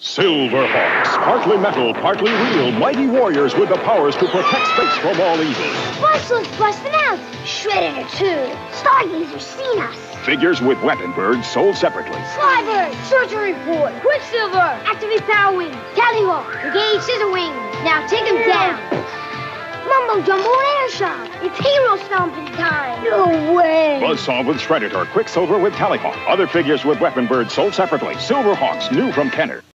Silverhawks, partly metal, partly real, mighty warriors with the powers to protect space from all evil. Marshall's busting out. Shredator 2. Stargazer's seen us. Figures with weapon birds sold separately. Slybird. Surgery Report. Quicksilver. Activate Power Wing. Tallywhack. Engage Scissor Wing. Now take him down. Mumbo Jumbo Air Shot. It's hero stomping time. No way. Buzzsaw with Shredator, Quicksilver with Tallywhack. Other figures with weapon birds sold separately. Silverhawks, new from Kenner.